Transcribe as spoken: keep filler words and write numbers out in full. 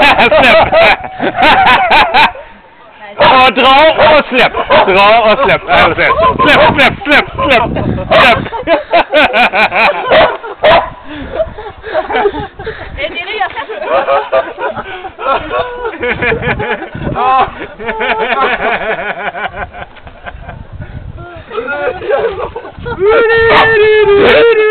Og dra og slipp. Dra og slipp. Slipp, slipp, slipp, slipp, slipp. Er det det jeg kan?